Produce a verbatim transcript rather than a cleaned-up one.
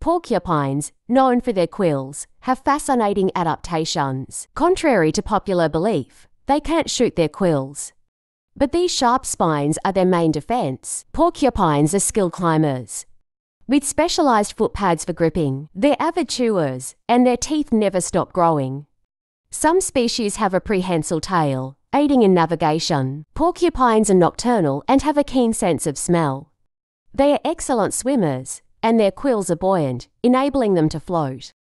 Porcupines, known for their quills, have fascinating adaptations. Contrary to popular belief, they can't shoot their quills. But these sharp spines are their main defense. Porcupines are skilled climbers. With specialized foot pads for gripping, they're avid chewers, and their teeth never stop growing. Some species have a prehensile tail, aiding in navigation. Porcupines are nocturnal and have a keen sense of smell. They are excellent swimmers, and their quills are buoyant, enabling them to float.